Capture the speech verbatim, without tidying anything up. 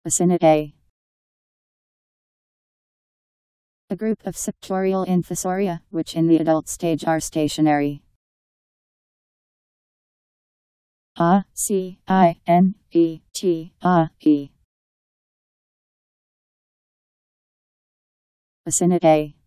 Acinetae. A group of septorial infusoria, which in the adult stage are stationary. A C I N E T A E. Acinetae.